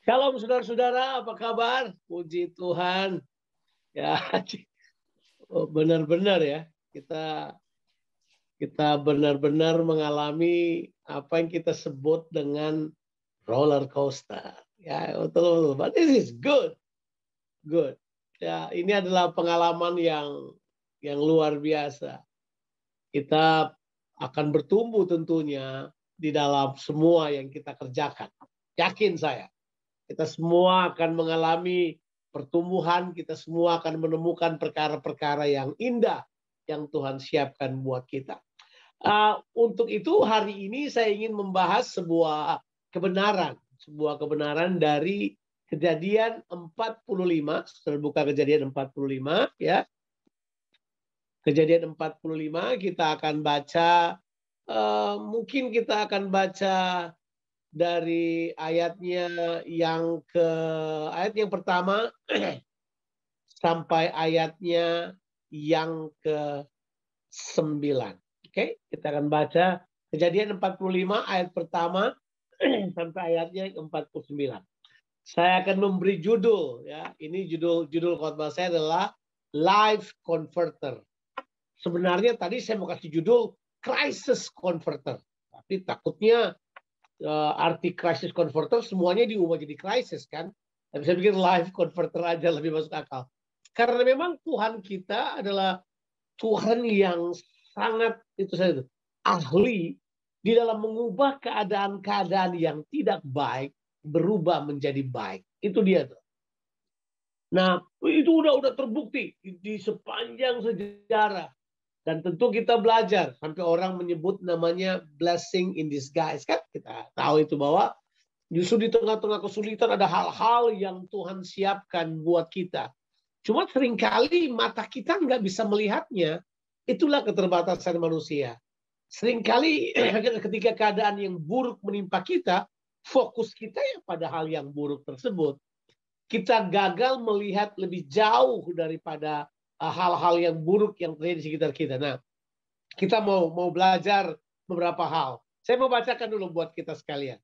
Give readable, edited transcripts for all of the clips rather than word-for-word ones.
Shalom saudara-saudara, apa kabar? Puji Tuhan. Ya, benar-benar ya. Kita benar-benar mengalami apa yang kita sebut dengan roller coaster. Ya, betul. But this is good. Good. Ya, ini adalah pengalaman yang luar biasa. Kita akan bertumbuh tentunya di dalam semua yang kita kerjakan. Yakin saya. Kita semua akan mengalami pertumbuhan, kita semua akan menemukan perkara-perkara yang indah yang Tuhan siapkan buat kita. Untuk itu hari ini saya ingin membahas sebuah kebenaran dari Kejadian 45. Terbuka Kejadian 45 ya. Kejadian 45 kita akan baca, mungkin kita akan baca dari ayat yang pertama sampai ayatnya yang ke-9. Oke, kita akan baca Kejadian 45 ayat pertama sampai ayatnya ke-49. Saya akan memberi judul ya. Ini judul khotbah saya adalah Life Converter. Sebenarnya tadi saya mau kasih judul Crisis Converter. Tapi takutnya arti crisis converter semuanya diubah jadi crisis kan. Tapi saya pikir life converter aja lebih masuk akal. Karena memang Tuhan kita adalah Tuhan yang sangat ahli di dalam mengubah keadaan-keadaan yang tidak baik berubah menjadi baik. Itu dia tuh. Nah, itu udah terbukti di sepanjang sejarah. Dan tentu kita belajar sampai orang menyebut namanya blessing in disguise kan. Kita tahu itu bahwa justru di tengah-tengah kesulitan ada hal-hal yang Tuhan siapkan buat kita. Cuma seringkali mata kita nggak bisa melihatnya. Itulah keterbatasan manusia. Seringkali ketika keadaan yang buruk menimpa kita, fokus kita ya pada hal yang buruk tersebut. Kita gagal melihat lebih jauh daripada hal-hal yang buruk yang terjadi di sekitar kita. Nah, kita mau belajar beberapa hal. Saya mau bacakan dulu buat kita sekalian.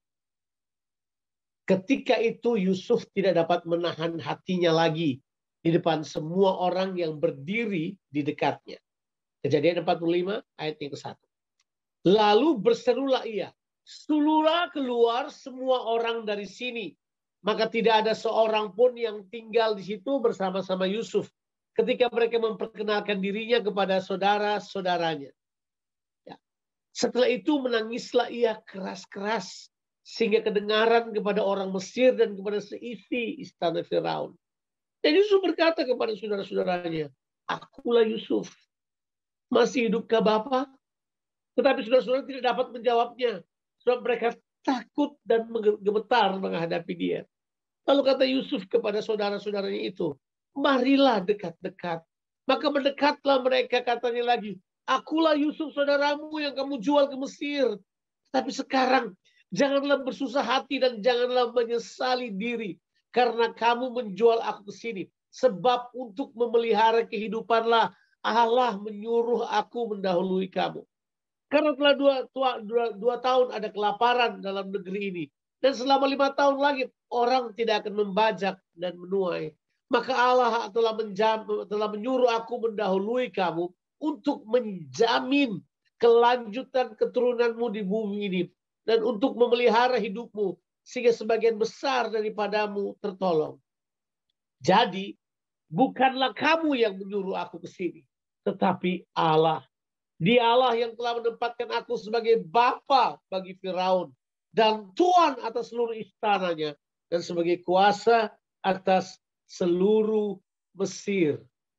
Ketika itu Yusuf tidak dapat menahan hatinya lagi di depan semua orang yang berdiri di dekatnya. Kejadian 45 ayat yang ke-1. Lalu berserulah ia, "Sululah keluar semua orang dari sini." Maka tidak ada seorang pun yang tinggal di situ bersama-sama Yusuf ketika mereka memperkenalkan dirinya kepada saudara-saudaranya. Ya. Setelah itu menangislah ia keras-keras sehingga kedengaran kepada orang Mesir dan kepada seisi istana Firaun. Dan Yusuf berkata kepada saudara-saudaranya, "Akulah Yusuf. Masih hidupkah Bapa?" Tetapi saudara-saudara tidak dapat menjawabnya, sebab mereka takut dan gemetar menghadapi dia. Lalu kata Yusuf kepada saudara-saudaranya itu, "Marilah dekat-dekat." Maka mendekatlah mereka, katanya lagi, "Akulah Yusuf saudaramu yang kamu jual ke Mesir. Tapi sekarang janganlah bersusah hati dan janganlah menyesali diri karena kamu menjual aku ke sini. Sebab untuk memelihara kehidupanlah Allah menyuruh aku mendahului kamu. Karena telah dua tahun ada kelaparan dalam negeri ini. Dan selama 5 tahun lagi orang tidak akan membajak dan menuai. Maka Allah telah menyuruh aku mendahului kamu untuk menjamin kelanjutan keturunanmu di bumi ini. Dan untuk memelihara hidupmu sehingga sebagian besar daripadamu tertolong. Jadi bukanlah kamu yang menyuruh aku ke sini, tetapi Allah. Dia Allah yang telah menempatkan aku sebagai bapa bagi Firaun dan tuan atas seluruh istananya dan sebagai kuasa atas seluruh Mesir.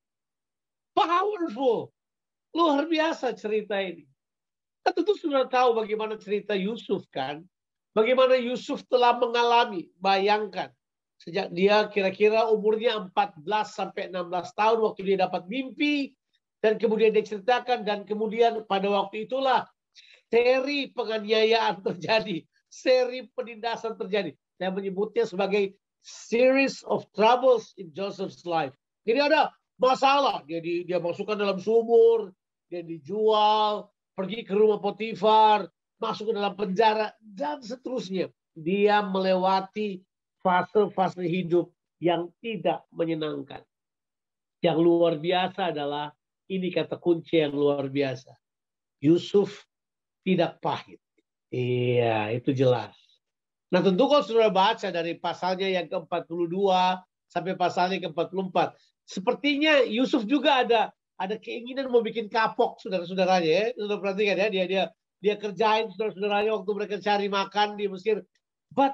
Powerful. Luar biasa cerita ini. Kita tentu sudah tahu bagaimana cerita Yusuf kan. Bagaimana Yusuf telah mengalami, bayangkan. Sejak dia kira-kira umurnya 14 sampai 16 tahun waktu dia dapat mimpi. Dan kemudian dia ceritakan dan kemudian pada waktu itulah seri penganiayaan terjadi. Seri penindasan terjadi. Saya menyebutnya sebagai series of troubles in Joseph's life. Jadi ada masalah. Dia masukkan dalam sumur. Dia dijual. Pergi ke rumah Potifar. Masuk ke dalam penjara. Dan seterusnya. Dia melewati fase-fase hidup yang tidak menyenangkan. Yang luar biasa adalah, ini kata kunci yang luar biasa. Yusuf tidak pahit. Iya, itu jelas. Nah, tentu kalau saudara baca dari pasalnya yang ke-42 sampai pasalnya ke-44, sepertinya Yusuf juga ada keinginan mau bikin kapok saudara-saudaranya ya. Saudara perhatikan ya, dia kerjain saudara-saudaranya waktu mereka cari makan di Mesir. But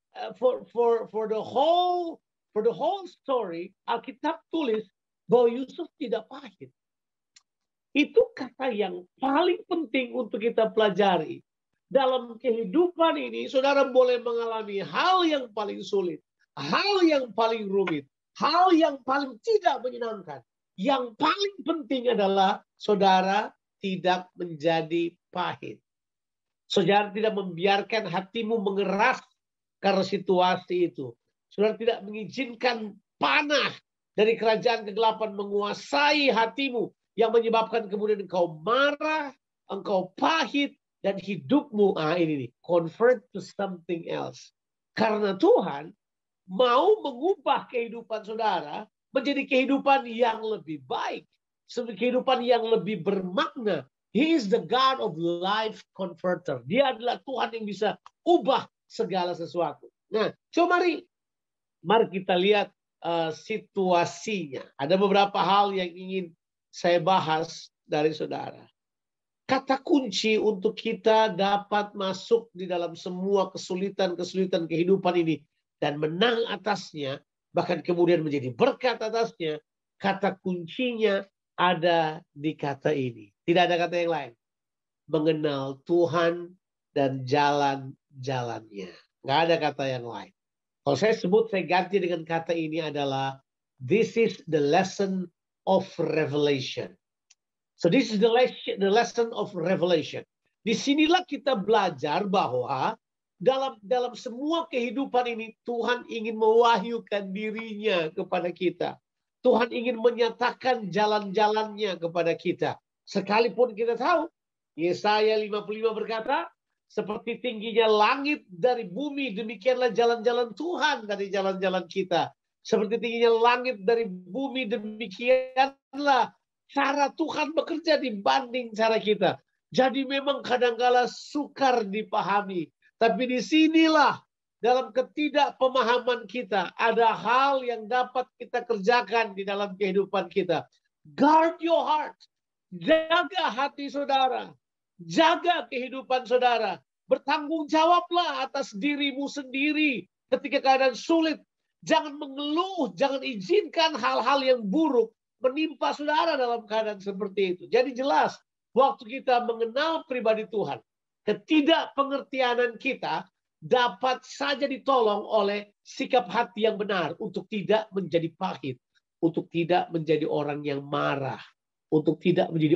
for the whole story, Alkitab tulis bahwa Yusuf tidak pahit. Itu kata yang paling penting untuk kita pelajari. Dalam kehidupan ini, saudara boleh mengalami hal yang paling sulit, hal yang paling rumit, hal yang paling tidak menyenangkan. Yang paling penting adalah saudara tidak menjadi pahit. Saudara tidak membiarkan hatimu mengeras karena situasi itu. Saudara tidak mengizinkan panah dari kerajaan kegelapan menguasai hatimu, yang menyebabkan kemudian engkau marah, engkau pahit, dan hidupmu, ini nih, convert to something else. Karena Tuhan mau mengubah kehidupan saudara menjadi kehidupan yang lebih baik, kehidupan yang lebih bermakna. He is the God of life converter. Dia adalah Tuhan yang bisa ubah segala sesuatu. Nah, coba mari kita lihat situasinya. Ada beberapa hal yang ingin saya bahas dari saudara. Kata kunci untuk kita dapat masuk di dalam semua kesulitan-kesulitan kehidupan ini dan menang atasnya, bahkan kemudian menjadi berkat atasnya, kata kuncinya ada di kata ini. Tidak ada kata yang lain. Mengenal Tuhan dan jalan-jalannya. Nggak ada kata yang lain. Kalau saya ganti dengan kata ini adalah, this is the lesson of revelation. So this is the lesson of revelation. Disinilah kita belajar bahwa dalam semua kehidupan ini Tuhan ingin mewahyukan dirinya kepada kita. Tuhan ingin menyatakan jalan-jalannya kepada kita. Sekalipun kita tahu, Yesaya 55 berkata, seperti tingginya langit dari bumi, demikianlah jalan-jalan Tuhan dari jalan-jalan kita. Seperti tingginya langit dari bumi, demikianlah cara Tuhan bekerja dibanding cara kita. Jadi memang kadang-kala sukar dipahami. Tapi disinilah dalam ketidakpemahaman kita ada hal yang dapat kita kerjakan di dalam kehidupan kita. Guard your heart. Jaga hati saudara. Jaga kehidupan saudara. Bertanggung jawablah atas dirimu sendiri ketika keadaan sulit. Jangan mengeluh, jangan izinkan hal-hal yang buruk menimpa saudara dalam keadaan seperti itu. Jadi jelas, waktu kita mengenal pribadi Tuhan, ketidakpengertianan kita dapat saja ditolong oleh sikap hati yang benar untuk tidak menjadi pahit, untuk tidak menjadi orang yang marah, untuk tidak menjadi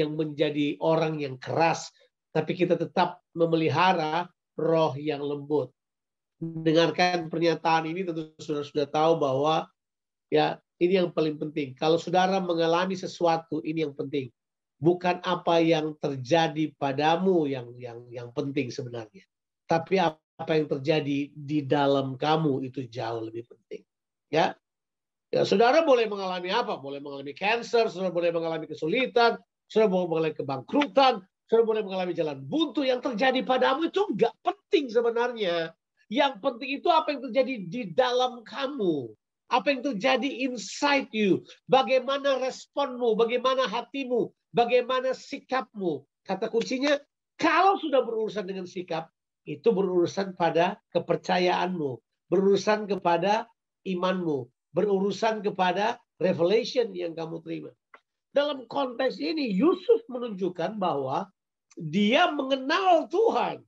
orang yang keras, tapi kita tetap memelihara roh yang lembut. Dengarkan pernyataan ini, tentu saudara sudah tahu bahwa ya ini yang paling penting. Kalau saudara mengalami sesuatu, ini yang penting. Bukan apa yang terjadi padamu yang penting sebenarnya. Tapi apa yang terjadi di dalam kamu itu jauh lebih penting. Ya, saudara boleh mengalami apa? Boleh mengalami cancer, saudara boleh mengalami kesulitan, saudara boleh mengalami kebangkrutan, saudara boleh mengalami jalan buntu. Yang terjadi padamu itu nggak penting sebenarnya. Yang penting itu apa yang terjadi di dalam kamu. Apa yang terjadi inside you. Bagaimana responmu, bagaimana hatimu, bagaimana sikapmu. Kata kuncinya, kalau sudah berurusan dengan sikap, itu berurusan pada kepercayaanmu. Berurusan kepada imanmu. Berurusan kepada revelation yang kamu terima. Dalam konteks ini, Yusuf menunjukkan bahwa dia mengenal Tuhan.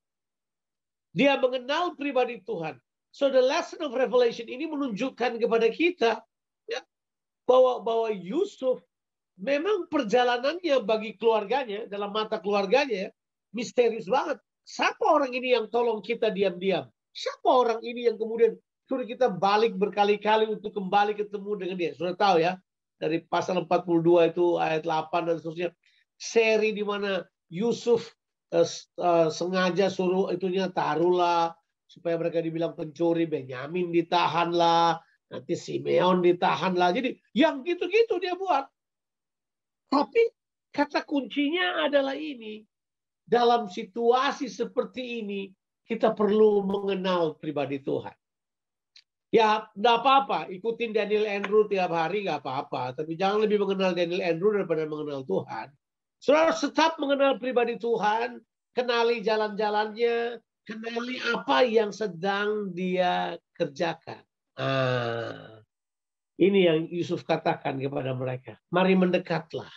Dia mengenal pribadi Tuhan. So the lesson of revelation ini menunjukkan kepada kita ya, bahwa Yusuf memang perjalanannya bagi keluarganya, dalam mata keluarganya, misterius banget. Siapa orang ini yang tolong kita diam-diam? Siapa orang ini yang kemudian suruh kita balik berkali-kali untuk kembali ketemu dengan dia? Sudah tahu ya, dari pasal 42 itu ayat 8 dan seterusnya. Seri di mana Yusuf sengaja suruh itunya taruhlah supaya mereka dibilang pencuri. Benyamin ditahan lah, nanti Simeon ditahan lah. Jadi yang gitu-gitu dia buat. Tapi kata kuncinya adalah ini. Dalam situasi seperti ini, kita perlu mengenal pribadi Tuhan. Ya, enggak apa-apa. Ikutin Daniel Andrew tiap hari, nggak apa-apa. Tapi jangan lebih mengenal Daniel Andrew daripada mengenal Tuhan. Saudara tetap mengenal pribadi Tuhan, kenali jalan-jalannya, kenali apa yang sedang dia kerjakan. Ini yang Yusuf katakan kepada mereka. Mari mendekatlah.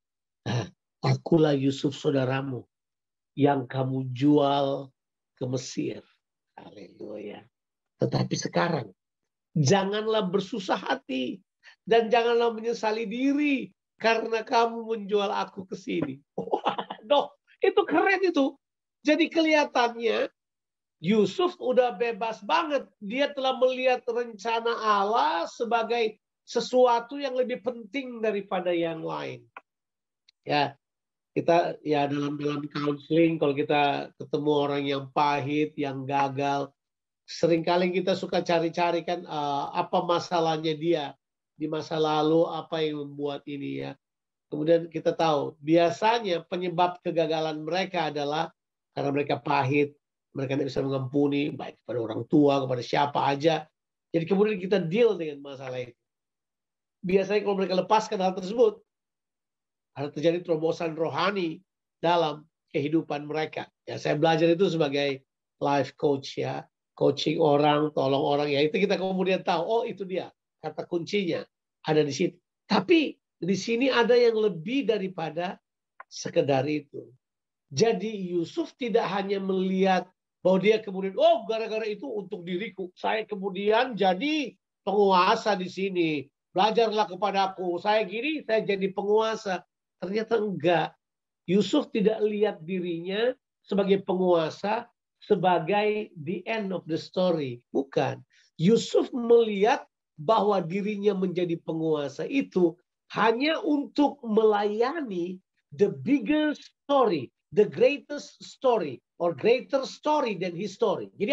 Akulah Yusuf saudaramu yang kamu jual ke Mesir. Haleluya. Tetapi sekarang, janganlah bersusah hati dan janganlah menyesali diri karena kamu menjual aku ke sini. Waduh, itu keren itu. Jadi kelihatannya Yusuf udah bebas banget. Dia telah melihat rencana Allah sebagai sesuatu yang lebih penting daripada yang lain. Ya, kita ya dalam counseling kalau kita ketemu orang yang pahit, yang gagal, seringkali kita suka cari-cari kan apa masalahnya dia di masa lalu, apa yang membuat ini ya. Kemudian kita tahu biasanya penyebab kegagalan mereka adalah karena mereka pahit, mereka tidak bisa mengampuni baik kepada orang tua, kepada siapa aja. Jadi kemudian kita deal dengan masalah itu. Biasanya kalau mereka lepaskan hal tersebut, ada terjadi terobosan rohani dalam kehidupan mereka. Ya, saya belajar itu sebagai life coach ya, coaching orang, tolong orang ya. Itu kita kemudian tahu, oh itu dia kata kuncinya ada di sini. Tapi di sini ada yang lebih daripada sekedar itu. Jadi Yusuf tidak hanya melihat bahwa dia kemudian, oh gara-gara itu untuk diriku, saya kemudian jadi penguasa di sini. Belajarlah kepadaku, saya gini, saya jadi penguasa. Ternyata enggak. Yusuf tidak lihat dirinya sebagai penguasa, sebagai the end of the story. Bukan. Yusuf melihat bahwa dirinya menjadi penguasa itu hanya untuk melayani the bigger story, the greatest story, or greater story than his story. Jadi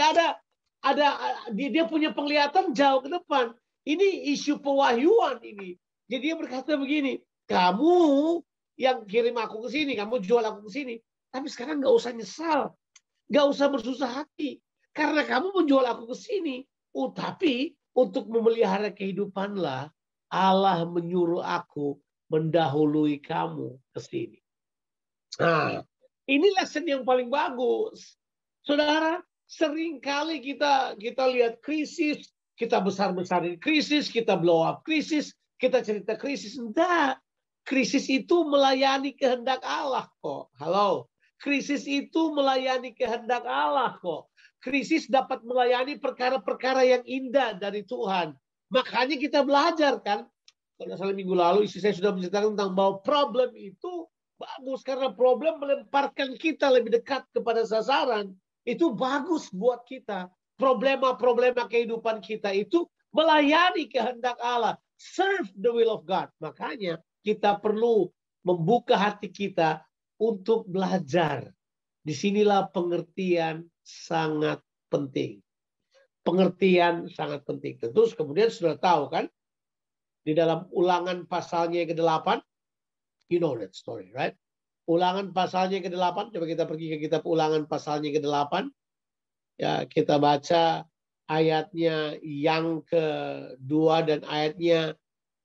dia punya penglihatan jauh ke depan. Ini isu pewahyuan ini. Jadi dia berkata begini, kamu yang kirim aku ke sini, kamu jual aku ke sini. Tapi sekarang nggak usah nyesal, nggak usah bersusah hati, karena kamu menjual aku ke sini. Oh, tapi untuk memelihara kehidupanlah Allah menyuruh aku mendahului kamu ke sini. Nah, ini lesson yang paling bagus, saudara. Seringkali kita lihat krisis, kita besar-besarin krisis, kita blow up krisis, kita cerita krisis. Enggak. Krisis itu melayani kehendak Allah kok. Halo. Krisis itu melayani kehendak Allah kok. Krisis dapat melayani perkara-perkara yang indah dari Tuhan. Makanya kita belajar kan. Kalau salah minggu lalu istri saya sudah menceritakan tentang bahwa problem itu bagus. Karena problem melemparkan kita lebih dekat kepada sasaran. Itu bagus buat kita. Problema-problema kehidupan kita itu melayani kehendak Allah. Serve the will of God. Makanya kita perlu membuka hati kita untuk belajar. Disinilah pengertian sangat penting. Pengertian sangat penting. Tentu kemudian sudah tahu kan, di dalam Ulangan pasalnya yang ke-8, you know that story, right? Ulangan pasalnya yang ke-8, coba kita pergi ke kitab Ulangan pasalnya yang ke-8. Ya, kita baca ayatnya yang kedua dan ayatnya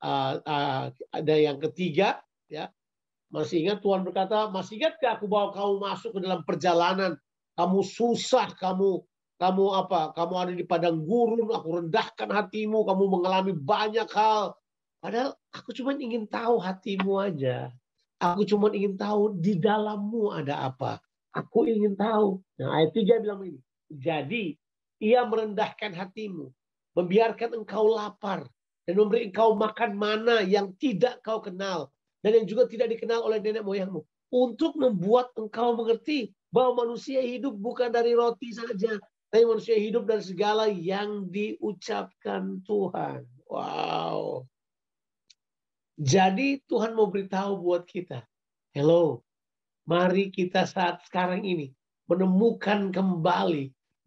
ada yang ketiga, ya. Masih ingat Tuhan berkata, masih ingatkah aku bawa kamu masuk ke dalam perjalanan, kamu susah, kamu ada di padang gurun, aku rendahkan hatimu, kamu mengalami banyak hal. Padahal aku cuma ingin tahu hatimu aja. Aku cuma ingin tahu di dalammu ada apa. Aku ingin tahu. Nah, ayat 3 bilang begini. Jadi ia merendahkan hatimu, membiarkan engkau lapar, dan memberi engkau makan mana yang tidak kau kenal, dan yang juga tidak dikenal oleh nenek moyangmu, untuk membuat engkau mengerti bahwa manusia hidup bukan dari roti saja, tapi manusia hidup dari segala yang diucapkan Tuhan. Wow. Jadi Tuhan mau beritahu buat kita, hello, mari kita saat sekarang ini menemukan kembali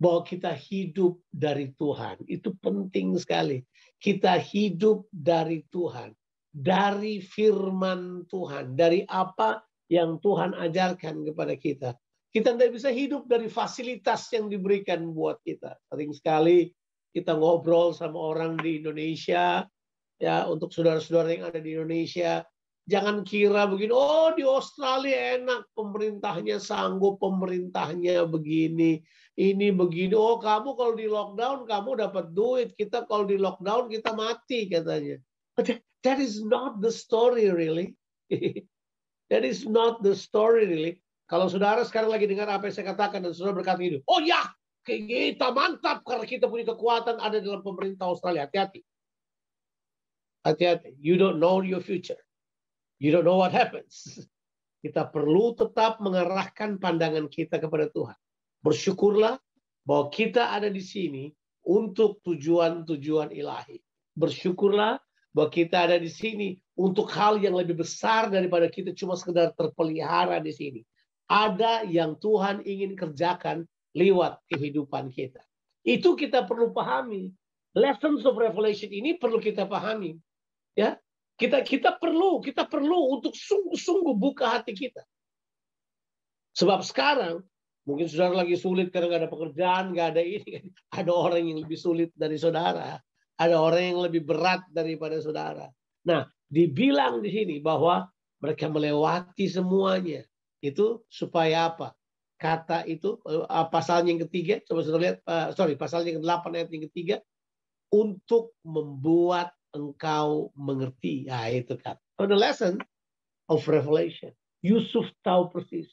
bahwa kita hidup dari Tuhan. Itu penting sekali. Kita hidup dari Tuhan. Dari firman Tuhan. Dari apa yang Tuhan ajarkan kepada kita. Kita tidak bisa hidup dari fasilitas yang diberikan buat kita. Sering sekali kita ngobrol sama orang di Indonesia, ya, untuk saudara-saudara yang ada di Indonesia, jangan kira begini, oh di Australia enak, pemerintahnya sanggup, pemerintahnya begini, ini begini. Oh kamu kalau di lockdown kamu dapat duit, kita kalau di lockdown kita mati katanya. But that is not the story really. That is not the story really. Kalau saudara sekarang lagi dengar apa yang saya katakan dan saudara berkata gitu, oh ya, kita mantap karena kita punya kekuatan ada dalam pemerintah Australia. Hati-hati. Hati-hati. You don't know your future. You don't know what happens. Kita perlu tetap mengarahkan pandangan kita kepada Tuhan. Bersyukurlah bahwa kita ada di sini untuk tujuan-tujuan ilahi. Bersyukurlah bahwa kita ada di sini untuk hal yang lebih besar daripada kita cuma sekedar terpelihara di sini. Ada yang Tuhan ingin kerjakan lewat kehidupan kita. Itu kita perlu pahami. Lessons of Revelation ini perlu kita pahami. Ya, kita perlu untuk sungguh-sungguh buka hati kita. Sebab sekarang mungkin saudara lagi sulit karena nggak ada pekerjaan, nggak ada ini. Ada orang yang lebih sulit dari saudara. Ada orang yang lebih berat daripada saudara. Nah, dibilang di sini bahwa mereka melewati semuanya. Itu supaya apa? Kata itu pasalnya yang ketiga, coba saudara lihat, pasalnya yang ke-8 ayat yang ketiga, untuk membuat engkau mengerti. Nah, itu kan. So the lesson of Revelation. Yusuf tahu persis.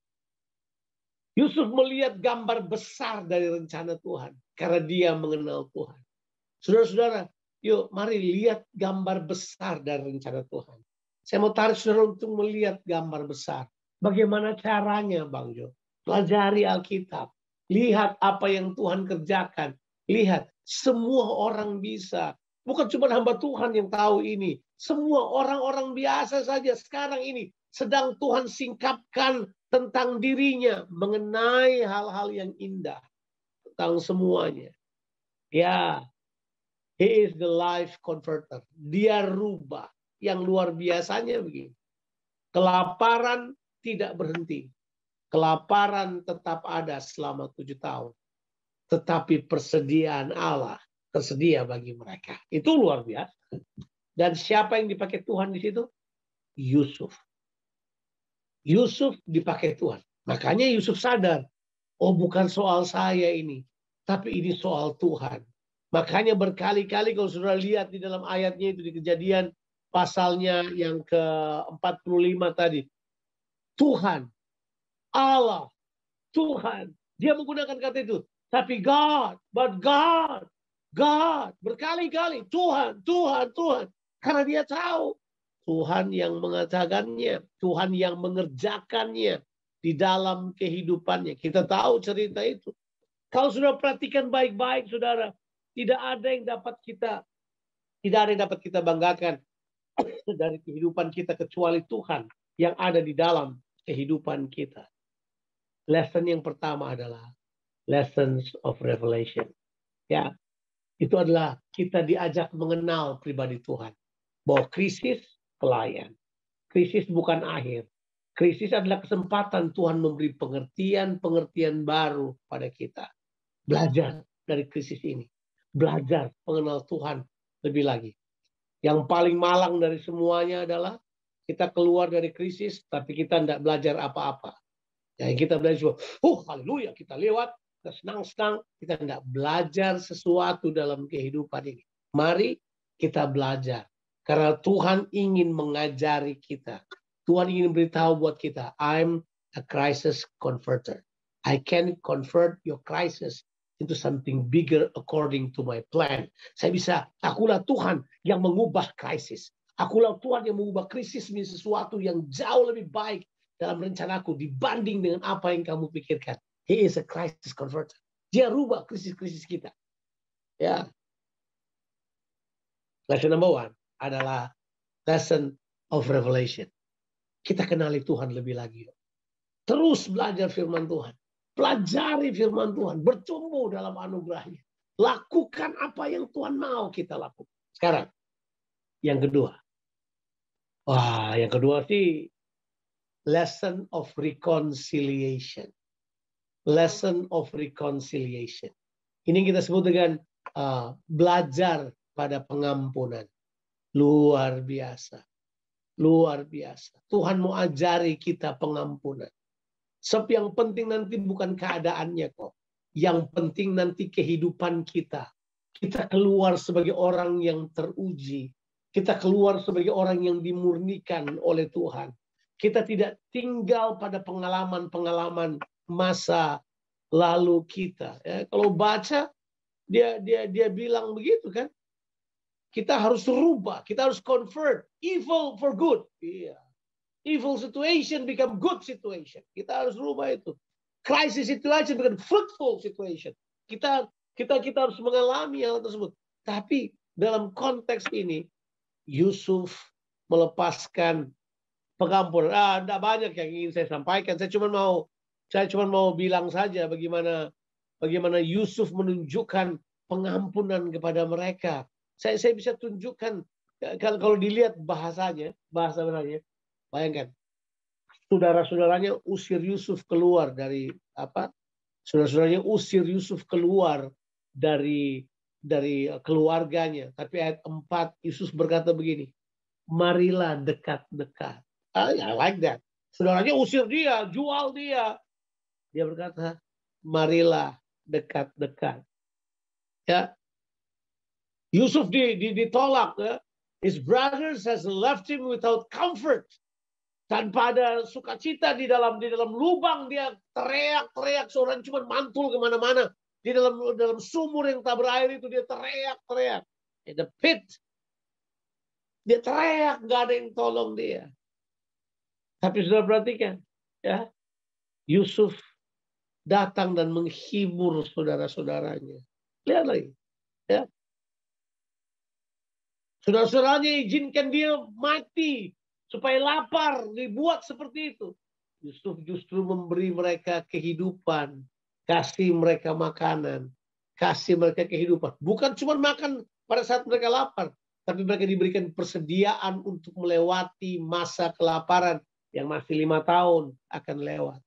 Yusuf melihat gambar besar dari rencana Tuhan. Karena dia mengenal Tuhan. Saudara-saudara, yuk mari lihat gambar besar dari rencana Tuhan. Saya mau tarik saudara untuk melihat gambar besar. Bagaimana caranya, Bang Jo? Pelajari Alkitab. Lihat apa yang Tuhan kerjakan. Lihat, semua orang bisa. Bukan cuma hamba Tuhan yang tahu ini. Semua orang-orang biasa saja sekarang ini sedang Tuhan singkapkan tentang dirinya. Mengenai hal-hal yang indah. Tentang semuanya. Ya, he is the life converter. Dia rubah. Yang luar biasanya begini. Kelaparan tidak berhenti. Kelaparan tetap ada selama 7 tahun. Tetapi persediaan Allah tersedia bagi mereka. Itu luar biasa. Dan siapa yang dipakai Tuhan di situ? Yusuf. Yusuf dipakai Tuhan. Makanya Yusuf sadar. Oh bukan soal saya ini. Tapi ini soal Tuhan. Makanya berkali-kali kalau saudara lihat di dalam ayatnya itu di Kejadian pasalnya yang ke-45 tadi. Tuhan. Allah. Tuhan. Dia menggunakan kata itu. Tapi God. But God. God. Berkali-kali. Tuhan. Tuhan. Tuhan. Karena dia tahu. Tuhan yang mengatakannya. Tuhan yang mengerjakannya. Di dalam kehidupannya. Kita tahu cerita itu. Kalau sudah perhatikan baik-baik saudara. Tidak ada yang dapat kita banggakan. Dari kehidupan kita. Kecuali Tuhan. Yang ada di dalam kehidupan kita. Lesson yang pertama adalah lessons of revelation. Ya, itu adalah kita diajak mengenal pribadi Tuhan. Bahwa krisis pelayan. Krisis bukan akhir. Krisis adalah kesempatan Tuhan memberi pengertian baru pada kita. Belajar dari krisis ini. Belajar mengenal Tuhan lebih lagi. Yang paling malang dari semuanya adalah kita keluar dari krisis tapi kita tidak belajar apa-apa. Ya, kita belajar, haleluya, kita lewat, kita senang-senang, kita tidak belajar sesuatu dalam kehidupan ini. Mari kita belajar. Karena Tuhan ingin mengajari kita. Tuhan ingin beritahu buat kita, I'm a crisis converter. I can convert your crisis into something bigger according to my plan. Akulah Tuhan yang mengubah krisis. Akulah Tuhan yang mengubah krisis menjadi sesuatu yang jauh lebih baik dalam rencanaku dibanding dengan apa yang kamu pikirkan. He is a crisis converter. Dia rubah krisis-krisis kita. Ya. Lesson number 1 adalah lesson of revelation. Kita kenali Tuhan lebih lagi. Terus belajar firman Tuhan. Pelajari firman Tuhan. Bertumbuh dalam anugerahnya. Lakukan apa yang Tuhan mau kita lakukan. Sekarang, yang kedua. Wah, yang kedua sih lesson of reconciliation. Lesson of reconciliation. Ini kita sebut dengan belajar pada pengampunan. Luar biasa. Luar biasa. Tuhan mau ajari kita pengampunan. Sebab yang penting nanti bukan keadaannya kok. Yang penting nanti kehidupan kita. Kita keluar sebagai orang yang teruji. Kita keluar sebagai orang yang dimurnikan oleh Tuhan. Kita tidak tinggal pada pengalaman-pengalaman masa lalu kita. Ya, kalau baca, dia bilang begitu kan. Kita harus rubah, kita harus convert evil for good. Iya. Evil situation become good situation. Kita harus rubah itu. Crisis situation become fruitful situation. Kita harus mengalami hal tersebut. Tapi dalam konteks ini, Yusuf melepaskan pengampunan. Tidak banyak yang ingin saya sampaikan. Saya cuma mau bilang saja bagaimana Yusuf menunjukkan pengampunan kepada mereka. Saya bisa tunjukkan kalau dilihat bahasanya, bahasa benarnya. Bayangkan, saudara-saudaranya usir Yusuf keluar dari apa? Saudara-saudaranya usir Yusuf keluar dari keluarganya. Tapi ayat 4 Yusuf berkata begini, marilah dekat-dekat. I like that. Saudaranya usir dia, jual dia. Dia berkata, marilah dekat-dekat. Ya, Yusuf ditolak. Ya. His brothers has left him without comfort. Tanpa ada sukacita di dalam lubang dia teriak-teriak. Seorang cuma mantul kemana-mana. Di dalam sumur yang tak berair itu dia teriak-teriak. In the pit. Dia teriak, gak ada yang tolong dia. Tapi sudah perhatikan. Ya, Yusuf datang dan menghibur saudara-saudaranya. Lihat lagi. Ya. Saudara-saudaranya izinkan dia mati supaya lapar, dibuat seperti itu. Yusuf justru memberi mereka kehidupan, kasih mereka makanan, kasih mereka kehidupan. Bukan cuma makan pada saat mereka lapar, tapi mereka diberikan persediaan untuk melewati masa kelaparan yang masih 5 tahun akan lewat.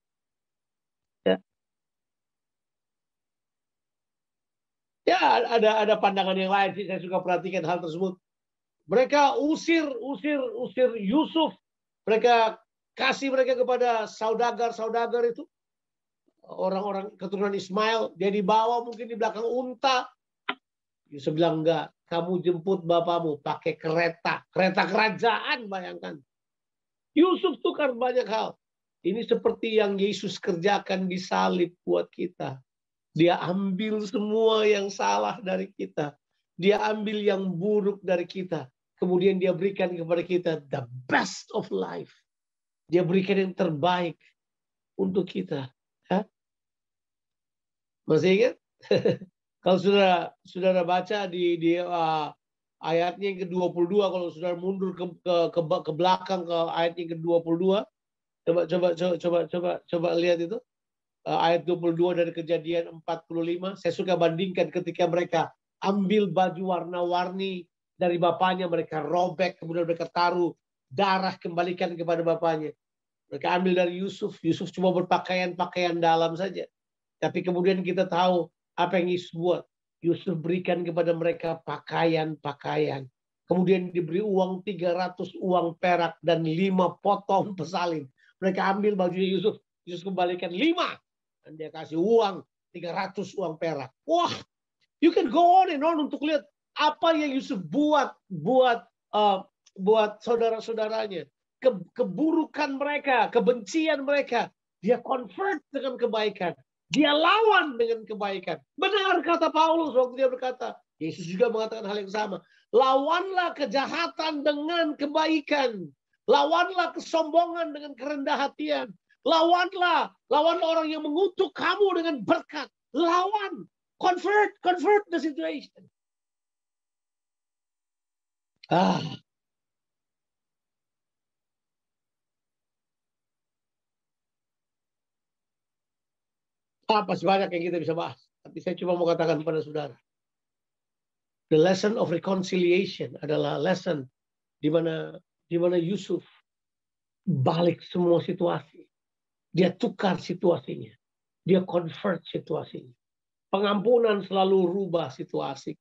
Ya, ada pandangan yang lain sih. Saya suka perhatikan hal tersebut. Mereka usir Yusuf. Mereka kasih mereka kepada saudagar itu. Orang-orang keturunan Ismail. Dia dibawa mungkin di belakang unta. Yusuf bilang, enggak. Kamu jemput bapamu pakai kereta. Kereta kerajaan, bayangkan. Yusuf tukar banyak hal. Ini seperti yang Yesus kerjakan di salib buat kita. Dia ambil semua yang salah dari kita. Dia ambil yang buruk dari kita. Kemudian dia berikan kepada kita the best of life. Dia berikan yang terbaik untuk kita. Ya? Masih ingat? Kalau saudara baca di ayatnya yang ke-22, kalau saudara mundur ke belakang ke ayat yang ke-22, coba lihat itu. Ayat 22 dari Kejadian 45. Saya suka bandingkan ketika mereka ambil baju warna-warni dari bapaknya, mereka robek, kemudian mereka taruh darah, kembalikan kepada bapaknya. Mereka ambil dari Yusuf. Yusuf cuma berpakaian dalam saja. Tapi kemudian kita tahu apa yang Yusuf buat. Yusuf berikan kepada mereka pakaian-pakaian. Kemudian diberi uang 300 uang perak dan 5 potong pesalin. Mereka ambil baju Yusuf. Yusuf kembalikan 5. Dan dia kasih uang 300 uang perak. Wah, you can go on and on untuk lihat apa yang Yusuf buat saudara-saudaranya. Keburukan mereka, kebencian mereka, dia convert dengan kebaikan. Dia lawan dengan kebaikan. Benar kata Paulus waktu dia berkata, Yesus juga mengatakan hal yang sama. Lawanlah kejahatan dengan kebaikan. Lawanlah kesombongan dengan kerendah hatian. Lawan orang yang mengutuk kamu dengan berkat. Lawan. Convert the situation. Pasti banyak yang kita bisa bahas. Tapi saya cuma mau katakan kepada saudara. The lesson of reconciliation adalah lesson di mana Yusuf balik semua situasi. Dia tukar situasinya. Dia convert situasinya. Pengampunan selalu rubah situasi.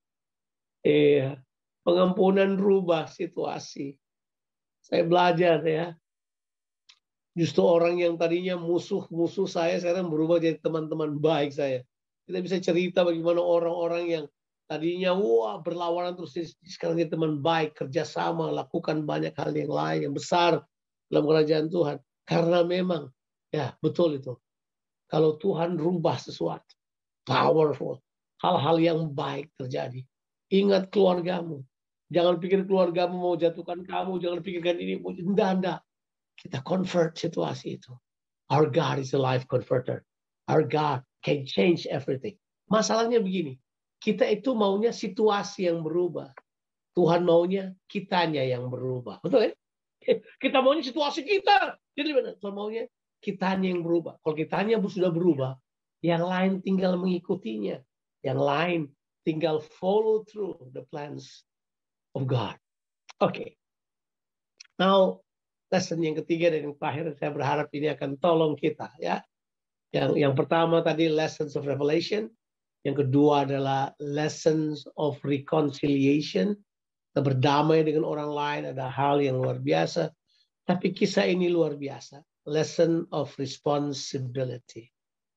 Pengampunan rubah situasi. Saya belajar ya. Justru orang yang tadinya musuh-musuh saya sekarang berubah jadi teman-teman baik saya. Kita bisa cerita bagaimana orang-orang yang tadinya berlawanan terus sekarang jadi teman baik, kerjasama, lakukan banyak hal yang lain yang besar dalam kerajaan Tuhan. Karena memang ya betul itu. Kalau Tuhan rubah sesuatu, powerful, hal-hal yang baik terjadi. Ingat keluargamu. Jangan pikir keluargamu mau jatuhkan kamu, jangan pikirkan ini. Enggak. Kita convert situasi itu. Our God is a life converter. Our God can change everything. Masalahnya begini, kita itu maunya situasi yang berubah. Tuhan maunya kitanya yang berubah. Betul ya? Kita maunya situasi kita. Jadi benar. Tuhan maunya kitanya yang berubah. Kalau kitanya sudah berubah, yang lain tinggal mengikutinya. Yang lain tinggal follow through the plans of God. Okay. Now, lesson yang ketiga dan yang terakhir, saya berharap ini akan tolong kita ya. Yang pertama tadi lessons of revelation, yang kedua adalah lessons of reconciliation. Kita berdamai dengan orang lain, ada hal yang luar biasa. Tapi kisah ini luar biasa. Lesson of responsibility.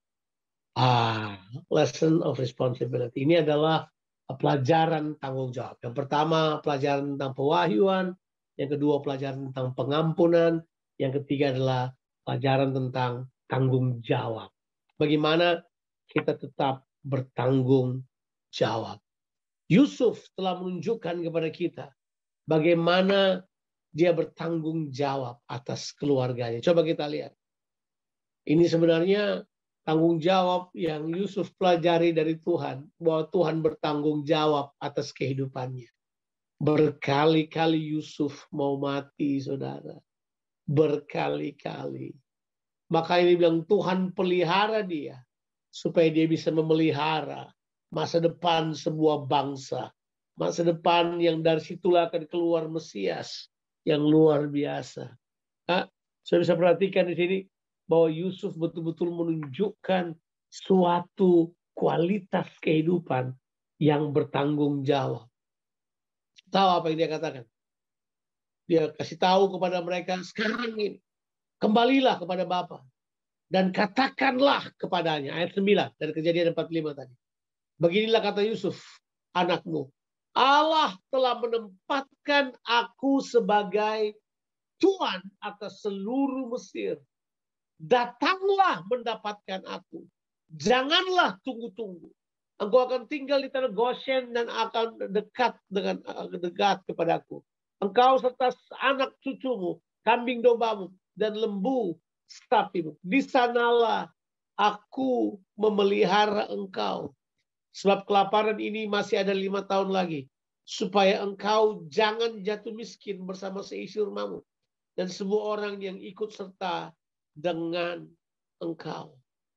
Lesson of responsibility. Ini adalah pelajaran tanggung jawab. Yang pertama pelajaran tentang pewahyuan, yang kedua pelajaran tentang pengampunan, yang ketiga adalah pelajaran tentang tanggung jawab. Bagaimana kita tetap bertanggung jawab. Yusuf telah menunjukkan kepada kita bagaimana dia bertanggung jawab atas keluarganya. Coba kita lihat. Ini sebenarnya tanggung jawab yang Yusuf pelajari dari Tuhan. Bahwa Tuhan bertanggung jawab atas kehidupannya. Berkali-kali Yusuf mau mati, saudara. Berkali-kali. Maka ini bilang Tuhan pelihara dia. Supaya dia bisa memelihara masa depan sebuah bangsa. Masa depan yang dari situlah akan keluar Mesias. Yang luar biasa. Saya bisa perhatikan di sini. Bahwa Yusuf betul-betul menunjukkan suatu kualitas kehidupan yang bertanggung jawab. Tahu apa yang dia katakan? Dia kasih tahu kepada mereka, sekarang ini kembalilah kepada Bapa dan katakanlah kepadanya. Ayat 9 dari Kejadian 45 tadi. Beginilah kata Yusuf, anakmu, Allah telah menempatkan aku sebagai Tuan atas seluruh Mesir. Datanglah mendapatkan aku. Janganlah tunggu-tunggu. Engkau akan tinggal di tanah Goshen dan akan dekat kepadaku. Engkau serta anak cucumu, kambing dombamu, dan lembu sapimu. Di sanalah aku memelihara engkau. Sebab kelaparan ini masih ada 5 tahun lagi. Supaya engkau jangan jatuh miskin bersama seisi rumahmu. Dan semua orang yang ikut serta dengan engkau.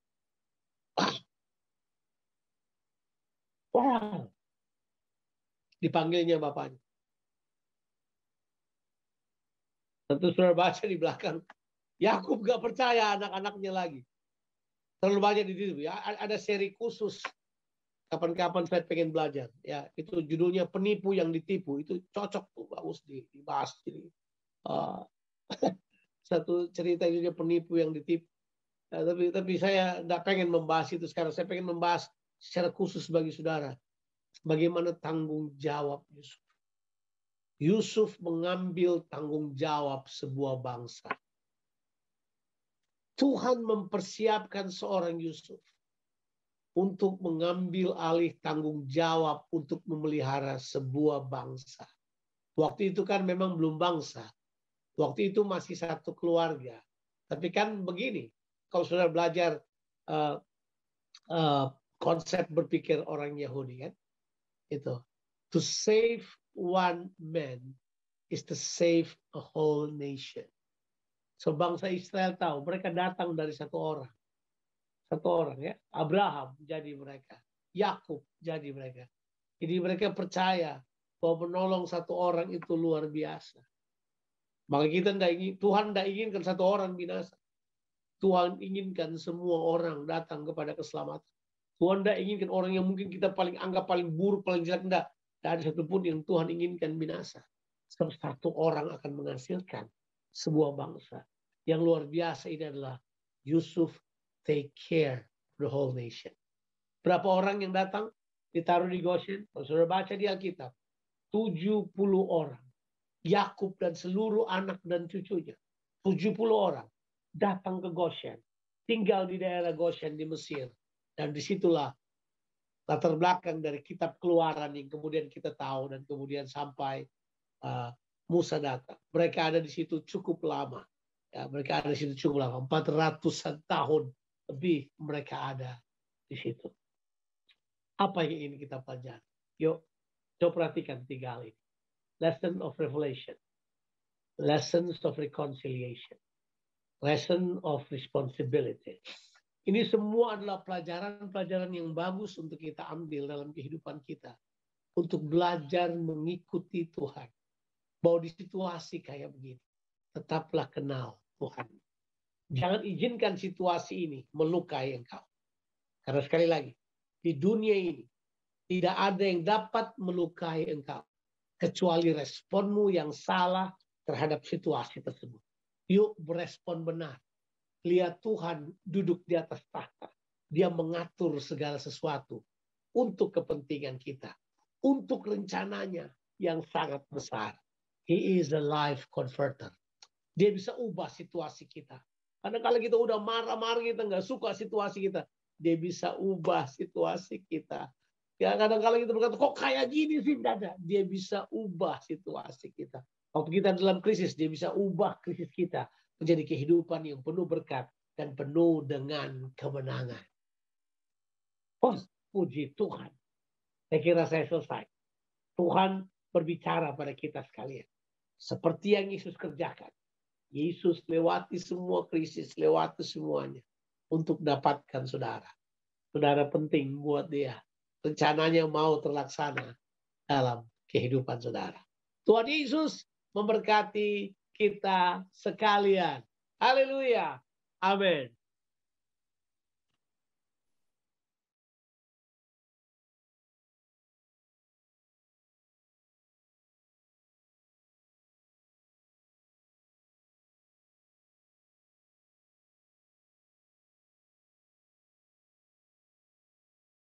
Wow. Dipanggilnya bapaknya. Tentu saudara baca di belakang. Yakub gak percaya anak-anaknya lagi. Terlalu banyak di situ. Ya, ada seri khusus. Kapan-kapan saya pengen belajar. Ya, itu judulnya Penipu yang Ditipu. Itu cocok tuh, bagus dibahas. Jadi, satu cerita judulnya Penipu yang Ditipu. Ya, tapi saya nggak pengen membahas itu sekarang. Saya pengen membahas secara khusus bagi saudara. Bagaimana tanggung jawab Yusuf. Yusuf mengambil tanggung jawab sebuah bangsa. Tuhan mempersiapkan seorang Yusuf untuk mengambil alih tanggung jawab untuk memelihara sebuah bangsa. Waktu itu kan memang belum bangsa. Waktu itu masih satu keluarga. Tapi kan begini, kalau sudah belajar konsep berpikir orang Yahudi kan, itu to save one man is to save a whole nation. So bangsa Israel tahu mereka datang dari satu orang. Satu orang ya. Abraham jadi mereka. Yakub jadi mereka. Jadi mereka percaya bahwa menolong satu orang itu luar biasa. Maka kita Tuhan tidak inginkan satu orang binasa. Tuhan inginkan semua orang datang kepada keselamatan. Tuhan tidak inginkan orang yang mungkin kita paling anggap paling buruk, paling jelek. Tidak ada satupun yang Tuhan inginkan binasa. Satu orang akan menghasilkan sebuah bangsa. Yang luar biasa ini adalah Yusuf take care of the whole nation. Berapa orang yang datang ditaruh di Goshen? Kalau saudara baca di Alkitab, 70 orang. Yakub dan seluruh anak dan cucunya, 70 orang datang ke Goshen, tinggal di daerah Goshen di Mesir, dan disitulah latar belakang dari kitab Keluaran yang kemudian kita tahu dan kemudian sampai Musa datang. Mereka ada di situ cukup lama. Ya, mereka ada di situ cukup lama, 400-an tahun lebih mereka ada di situ. Apa yang ingin kita pelajari? Yuk, coba perhatikan 3 hal ini. Lesson of revelation, lessons of reconciliation, lesson of responsibility. Ini semua adalah pelajaran-pelajaran yang bagus untuk kita ambil dalam kehidupan kita. Untuk belajar mengikuti Tuhan. Bahwa di situasi kayak begini, tetaplah kenal Tuhan. Jangan izinkan situasi ini melukai engkau. Karena sekali lagi, di dunia ini tidak ada yang dapat melukai engkau. Kecuali responmu yang salah terhadap situasi tersebut. Yuk berespon benar. Lihat Tuhan duduk di atas tahta. Dia mengatur segala sesuatu untuk kepentingan kita. Untuk rencananya yang sangat besar. He is a life converter. Dia bisa ubah situasi kita. Karena kalau kita udah marah-marah, kita nggak suka situasi kita. Dia bisa ubah situasi kita. Ya kadang-kadang kita berkata, kok kayak gini sih? Tidak. Dia bisa ubah situasi kita. Waktu kita dalam krisis, dia bisa ubah krisis kita menjadi kehidupan yang penuh berkat dan penuh dengan kemenangan. Oh, puji Tuhan. Saya kira saya selesai. Tuhan berbicara pada kita sekalian. Seperti yang Yesus kerjakan. Yesus lewati semua krisis, lewati semuanya. Untuk dapatkan saudara. Saudara penting buat dia. Rencananya mau terlaksana dalam kehidupan saudara. Tuhan Yesus memberkati kita sekalian. Haleluya. Amin.